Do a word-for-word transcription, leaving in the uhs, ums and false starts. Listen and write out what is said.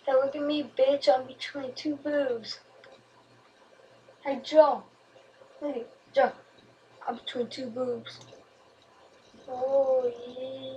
Hey, look at me, bitch. I'm between two boobs. Hey, Joe. Hey, Joe. I'm between two boobs. Oh, yeah.